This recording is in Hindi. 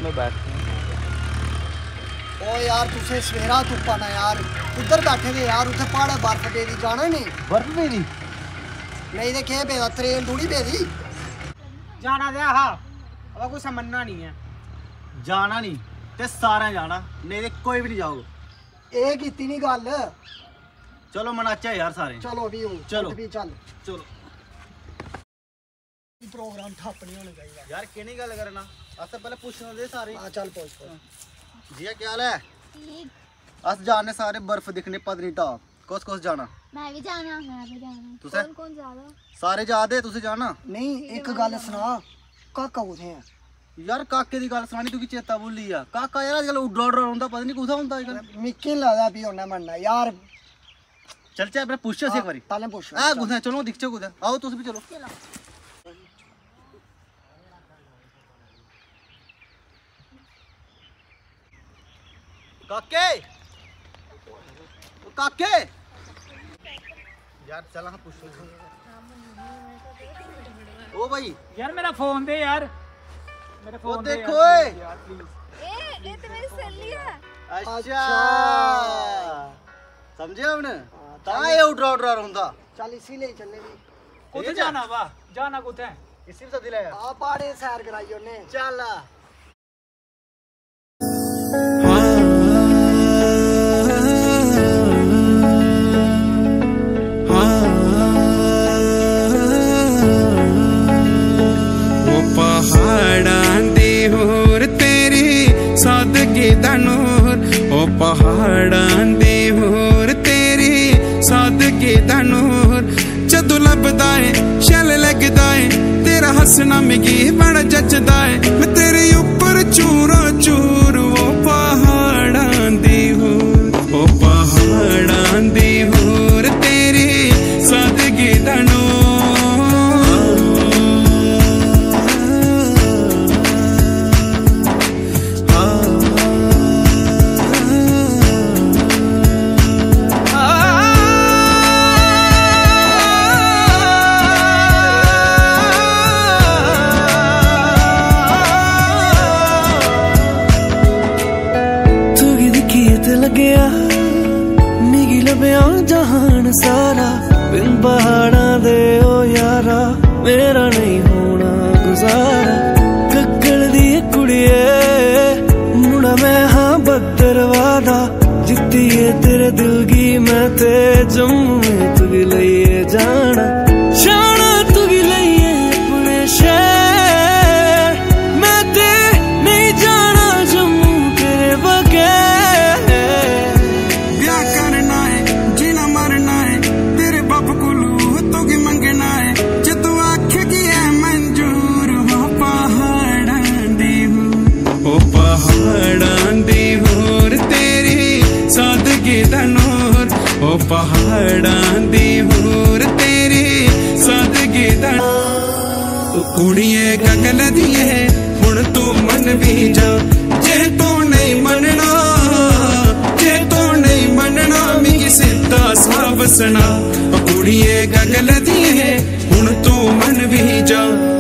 लो बैठते हैं। ओ यार तुसे सवेरा धुप्पा ना यार उधर बैठे थे यार, उधर पहाड़ बर्फ पेदी जाना नहीं। बर्फ पेदी नहीं ते केह् पेदा, ट्रेन थोड़ी पेदी। जाना दे हा अब कोई समझना नहीं है। जाना नहीं ते सारे जाना, नहीं ते कोई भी नहीं जाओगे। ਇਹ ਕੀਤੀ ਨਹੀਂ ਗੱਲ। चलो मनाचे यार सारे। चलो भी हूँ, चलो भी चल चलो। प्रोग्राम ठप्प नहीं होना चाहिए यार केनी गल करना, अस पहले पूछना दे सारे। हाँ चल पूछ। जी क्या हाल है? अस जाने सारे बर्फ दिखने पत्नीटॉप। कोस जाना? मैं भी जाना। तुसे कौन जा रहा? सारे जा दे, तुसे जाना? नहीं एक गल सुना, काका कुत्थे है? यार काके दी गल सुनानी, तू की चेता भुल्ली आ? काका यार अजकल उड्डर होंदा, पता नहीं कुत्थे होंदा अजकल। मिकी नहीं लगदा भी होना मनना यार। चल चे अपने पूछ से एक बारी। पहले पूछ आ कुत्थे चलो, दिखचे कुत्थे, आओ तुस भी चलो। काके काके यार चल हाँ पूछ। ओ भाई यार मेरा फोन दे यार, मेरे फोन दे देखो यार प्लीज। ये तो मेरी सहेली है। अच्छा समझे हमने, ता ये उड्डर होंदा। चल इसीलिए चलने भी। कुत्थे जाना वा, जाना कुत्थे? इसी से दिलाया आ पहाड़े सैर कराई उन्हें। चल सादगी दा नूर, ओ पहाड़ां दी होर तेरी सादगी दा नूर। जदों लभदा है शैल लगदा है, तेरा हंसना मिगी बड़ा जचदा है। मैं तेरे ऊपर चूरो चूर, ओ पहाड़ां दी होर, ओ पहाड़ां दी होर तेरी सादगी दा नूर। मिगी लभ्या जहान सारा, बिन पहाड़ा दे ओ यारा मेरा नहीं होना गुजारा। कक्कड़ दी कुड़िए मुड़ा मैं हाँ बदतर वादा, जित्तिए तेरे दिल की मैं ते जम्मू में तुगी लइए जाना। जाना तुगी लइए अपने शहर, मैं ते नहीं जाना जम्मू तेरे बगैर। ओ पहाड़ां दी होर तेरी सादगी दा नूर। कुड़िए गगल दिए हुण तू मन भी जा, जे तू नहीं मनना, जे तू नहीं मनना मिगी सीधा साफ सुना। कुड़िए गगल दिए हुण तू मन भी जा।